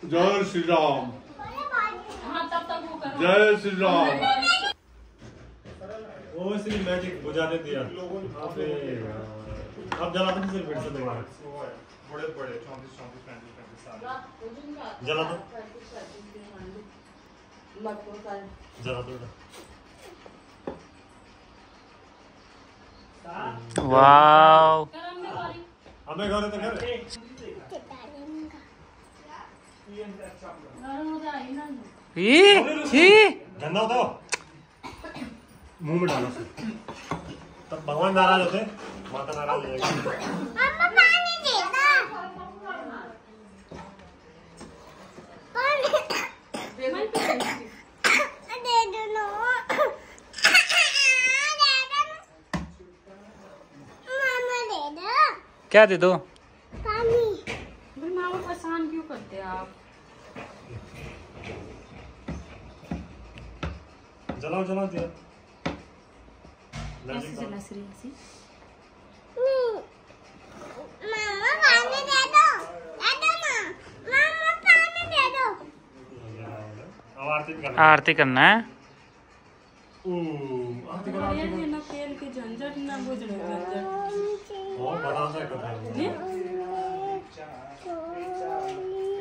जय श्री राम। हाँ तब तक वो करो। जय श्री राम। वो श्री मैजिक बुझा दे दिया। अब जला दो फिर से दोबारा। बड़े बड़े 34 35 साल जला दो। जला दो। वाव। हमें घर तो घर। गंदा होता हो मुंह में डालो तब भगवान नाराज होते माता नाराज हो जाएगी। क्या दे दो? माँ को परेशान क्यों करते आप? जलाओ जलाओ दिया। ऐसे जला श्री ऐसे। मामा पानी दे दो। मामा पानी दे दो। अब आरती करना है। आरती करो आरती करो। ना तेल के झंझट ना बुझने झंझट। ओ बड़ा सा करता है।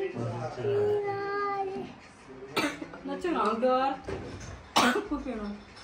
नचो ना डर। कुछ ना।